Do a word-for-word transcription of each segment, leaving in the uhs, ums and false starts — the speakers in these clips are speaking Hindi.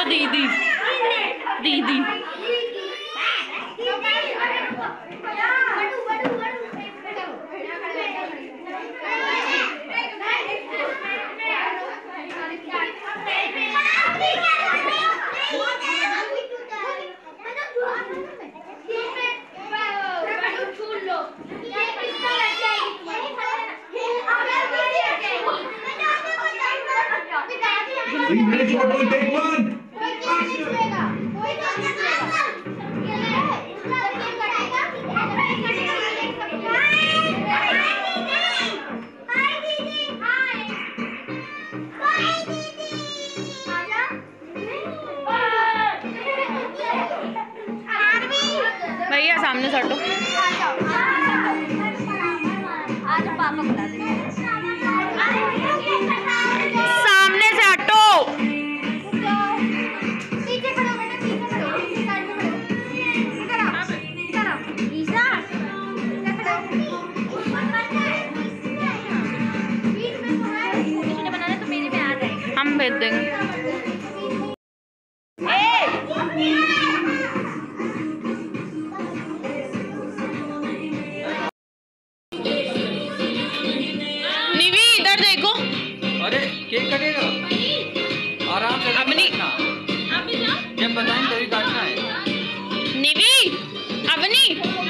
दीदी दीदी भैया सामने से हटो। आज पापा बुला देंगे। सामने से हटो। पीछे खड़ो बेटा, पीछे खड़ो, पीछे साइड में खड़ो। इधर आओ, इधर आओ। ईशा, इधर खड़ो। बीच में तो है। ईशा ने बनाना तो मेरे में आ जाएगा। हम भेज देंगे। केक कटेगा आराम से, अपनी जब बताएं तभी काटना है। निवी अपनी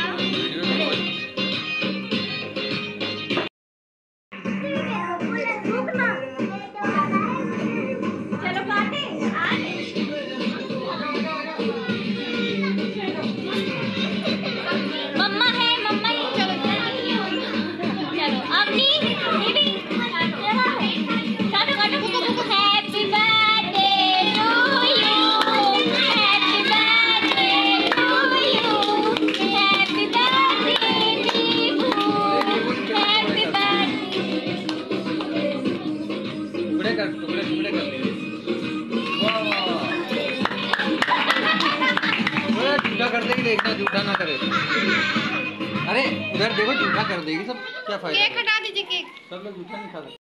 चलो काटे। मम्मा है, मम्मा ही चलो चलो अपनी निवी Happy birthday to you. Happy birthday to you. Happy birthday Nivu. Happy birthday. टुकड़े कर, टुकड़े टुकड़े कर दीजिए। वाह वाह। झूठा कर देगी, देखना झूठा ना करे। अरे उधर देखो, झूठा कर देगी सब, क्या फायदा। केक हटा दीजिए, केक। सब लोग झूठा नहीं खा सकते।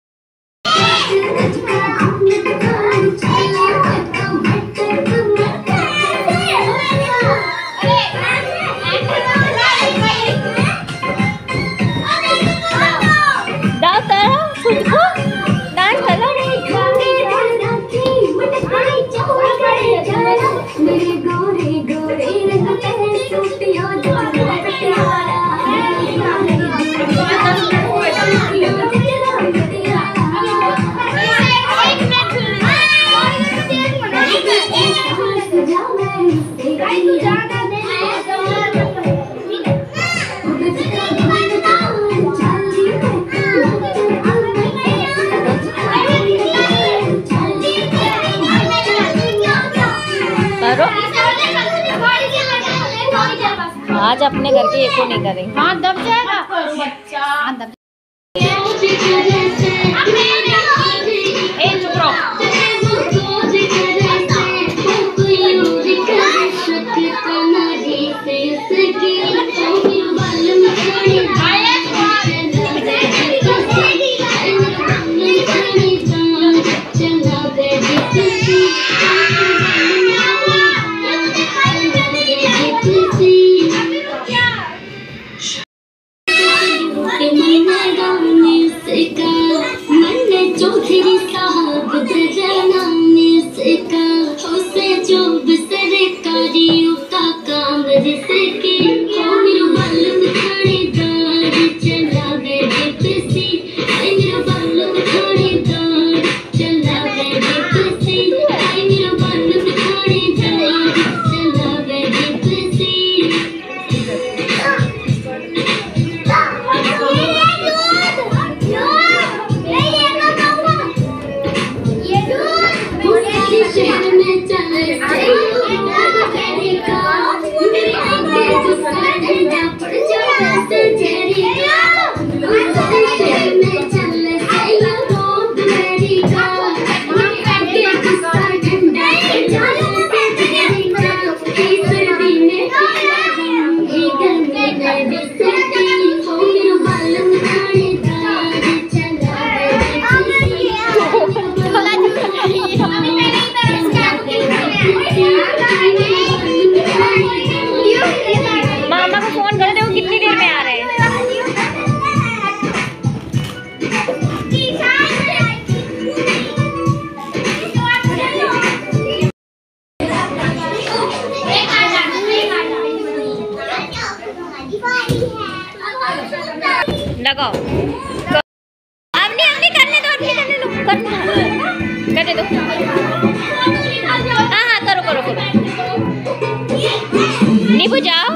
आज अपने घर के एको नहीं करेंगे। हाँ दब जाएगा बच्चा। हाँ दब। ए चुप रहो। Ishika, लगाओ। अब नहीं अब नहीं करने दो, अब नहीं करने दो, करने करने दो। हाँ हाँ करो करो करो। नींबू जाओ।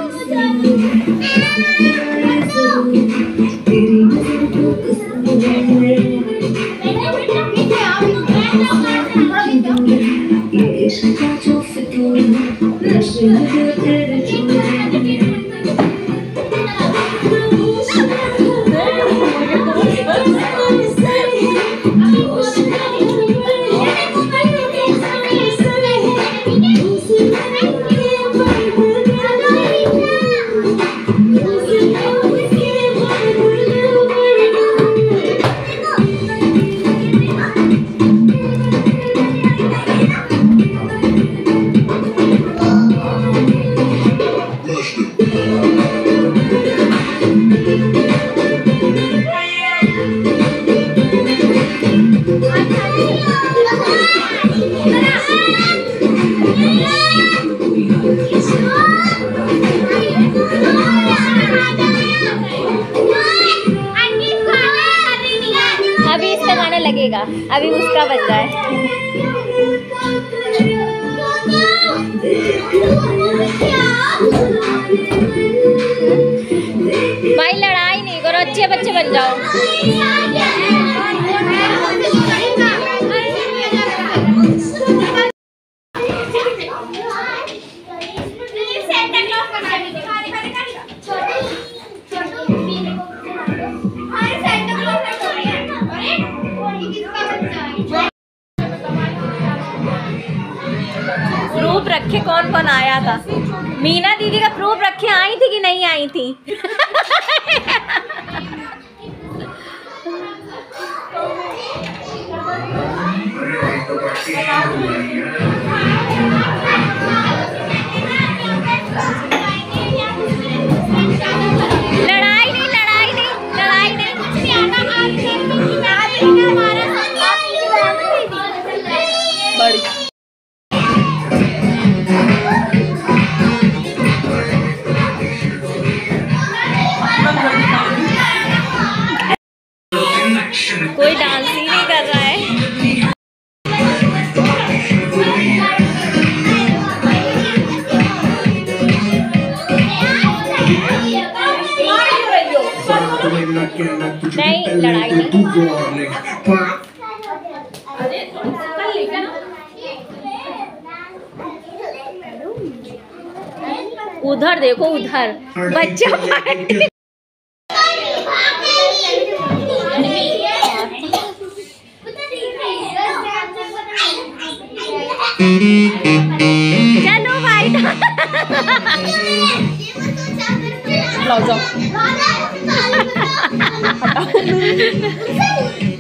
अभी इसका गाना लगेगा, अभी उसका बज रहा है। भाई लड़ाई नहीं करो, अच्छे बच्चे बन जाओ। प्रूफ रखे कौन कौन आया था? मीना दीदी का प्रूफ रखे आई थी कि नहीं आई थी? लड़ाई नहीं लड़ाई नहीं लड़ाई नहीं कुछ नहीं बड़ी कोई डांस ही नहीं कर रहा है। नहीं लड़ाई नहीं। उधर देखो उधर बच्चा पार्टी। चलो भाई लो जाओ।